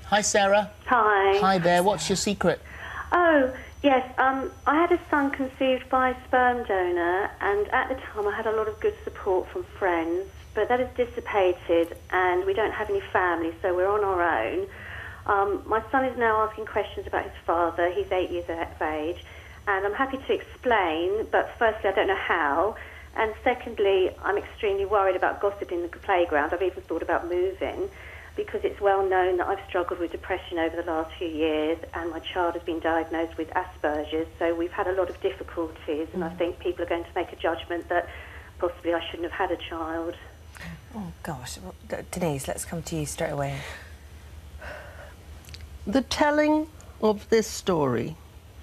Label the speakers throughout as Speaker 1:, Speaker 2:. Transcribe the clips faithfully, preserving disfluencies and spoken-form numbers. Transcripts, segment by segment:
Speaker 1: Hi, Sarah.
Speaker 2: Hi.
Speaker 1: Hi there. What's your secret?
Speaker 2: Oh, yes. Um, I had a son conceived by a sperm donor, and at the time I had a lot of good support from friends, but that has dissipated, and we don't have any family, so we're on our own. Um, my son is now asking questions about his father. He's eight years of age, and I'm happy to explain, but firstly, I don't know how. And secondly, I'm extremely worried about gossip in the playground. I've even thought about moving, because it's well known that I've struggled with depression over the last few years, and my child has been diagnosed with Asperger's, so we've had a lot of difficulties, and I think people are going to make a judgment that possibly I shouldn't have had a child.
Speaker 3: Oh, gosh. Denise, let's come to you straight away.
Speaker 4: The telling of this story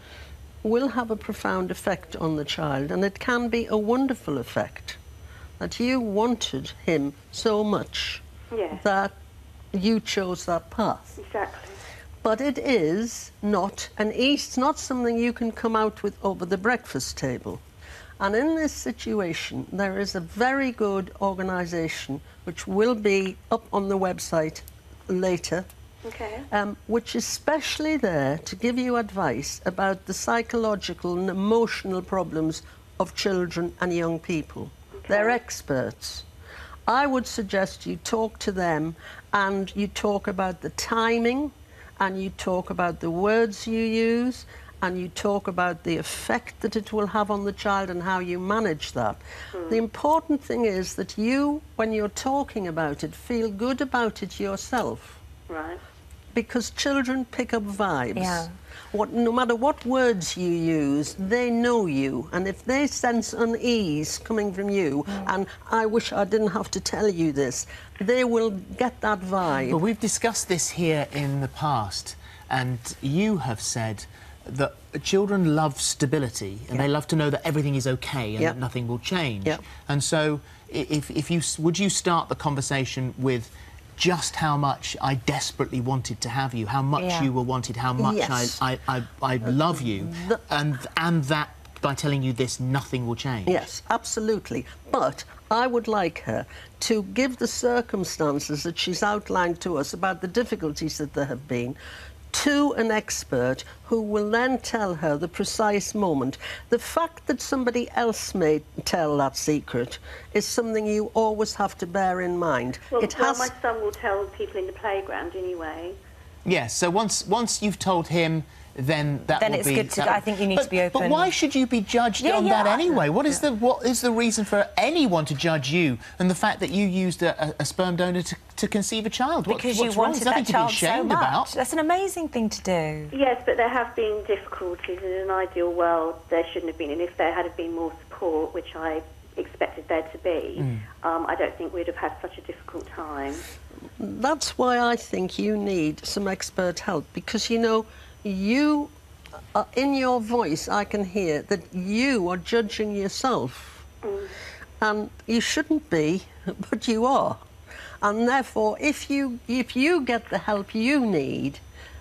Speaker 4: will have a profound effect on the child, and it can be a wonderful effect, that you wanted him so much
Speaker 2: Yes.
Speaker 4: that you chose that path.
Speaker 2: Exactly.
Speaker 4: But it is not an ease, it's not something you can come out with over the breakfast table. And in this situation, there is a very good organisation which will be up on the website later,
Speaker 2: Okay.
Speaker 4: um, which is specially there to give you advice about the psychological and emotional problems of children and young people.
Speaker 2: Okay.
Speaker 4: They're experts. I would suggest you talk to them, and you talk about the timing, and you talk about the words you use, and you talk about the effect that it will have on the child and how you manage that. Mm. The important thing is that you, when you're talking about it, feel good about it yourself.
Speaker 2: Right.
Speaker 4: Because children pick up vibes.
Speaker 3: Yeah.
Speaker 4: What, no matter what words you use, they know you. And if they sense unease coming from you, mm. and I wish I didn't have to tell you this, they will get that vibe.
Speaker 1: But we've discussed this here in the past, and you have said that children love stability, and
Speaker 4: yeah.
Speaker 1: they love to know that everything is OK and
Speaker 4: yeah.
Speaker 1: that nothing will change.
Speaker 4: Yeah.
Speaker 1: And so, if, if you would you start the conversation with just how much I desperately wanted to have you, how much
Speaker 3: yeah.
Speaker 1: you were wanted, how much
Speaker 4: yes.
Speaker 1: I, I, I, I love you,
Speaker 4: the...
Speaker 1: and and that by telling you this, nothing will change.
Speaker 4: Yes, absolutely. But I would like her to give the circumstances that she's outlined to us about the difficulties that there have been to an expert who will then tell her the precise moment. The fact that somebody else may tell that secret is something you always have to bear in mind.
Speaker 2: Well,
Speaker 4: it
Speaker 2: well
Speaker 4: has...
Speaker 2: my son will tell people in the playground anyway.
Speaker 1: Yes, so once once you've told him, then that
Speaker 3: then
Speaker 1: will
Speaker 3: it's
Speaker 1: be...
Speaker 3: good to...
Speaker 1: that,
Speaker 3: I think you need
Speaker 1: but,
Speaker 3: to be open.
Speaker 1: But why should you be judged
Speaker 3: yeah,
Speaker 1: on
Speaker 3: yeah,
Speaker 1: that anyway? What is
Speaker 4: yeah.
Speaker 1: the what is the reason for anyone to judge you and the fact that you used a, a, a sperm donor to, to conceive a child? What,
Speaker 3: because
Speaker 1: what's
Speaker 3: you
Speaker 1: wrong?
Speaker 3: wanted
Speaker 1: There's nothing
Speaker 3: that
Speaker 1: to
Speaker 3: child
Speaker 1: be
Speaker 3: so
Speaker 1: ashamed
Speaker 3: much.
Speaker 1: about.
Speaker 3: That's an amazing thing to do.
Speaker 2: Yes, but there have been difficulties. In an ideal world, there shouldn't have been. And if there had been more support, which I expected there to be, mm. um, I don't think we'd have had such a difficult time.
Speaker 4: That's why I think you need some expert help, because, you know, you... Uh, in your voice, I can hear that you are judging yourself. Mm. And you shouldn't be, but you are. And therefore, if you, if you get the help you need,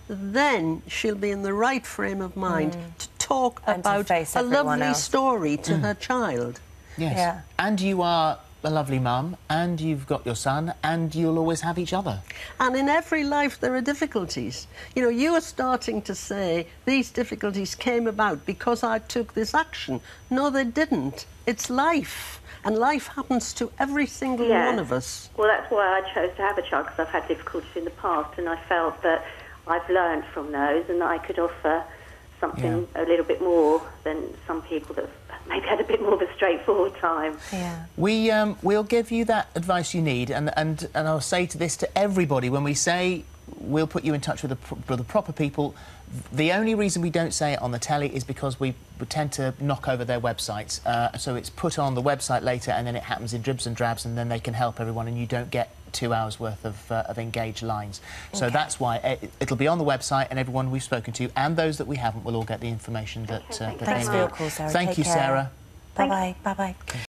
Speaker 4: then she'll be in the right frame of mind mm. to talk
Speaker 3: and
Speaker 4: about
Speaker 3: to face
Speaker 4: a lovely
Speaker 3: else.
Speaker 4: story to
Speaker 1: mm.
Speaker 4: her child.
Speaker 1: Yes.
Speaker 3: Yeah.
Speaker 1: And you are a lovely mum, and you've got your son, and you'll always have each other.
Speaker 4: And in every life there are difficulties. You know, you are starting to say these difficulties came about because I took this action. No, they didn't. It's life. And life happens to every single
Speaker 2: yeah.
Speaker 4: one of us.
Speaker 2: Well, that's why I chose to have a child, because I've had difficulties in the past, and I felt that I've learned from those, and that I could offer something yeah. a little bit more than some people that maybe had a bit more of a straightforward time.
Speaker 3: Yeah.
Speaker 1: We, um, we'll give you that advice you need, and, and, and I'll say to this to everybody, when we say we'll put you in touch with the, with the proper people, the only reason we don't say it on the telly is because we, we tend to knock over their websites. Uh, so it's put on the website later, and then it happens in dribs and drabs, and then they can help everyone, and you don't get two hours worth of, uh, of engaged lines. So okay. that's why it, it'll be on the website, and everyone we've spoken to, and those that we haven't, will all get the information that,
Speaker 2: okay,
Speaker 1: uh, that
Speaker 3: Thanks
Speaker 1: they
Speaker 3: for
Speaker 1: need.
Speaker 3: your call, Sarah.
Speaker 1: Thank
Speaker 3: Take
Speaker 1: you,
Speaker 3: care.
Speaker 1: Sarah.
Speaker 3: Bye-bye. Bye-bye.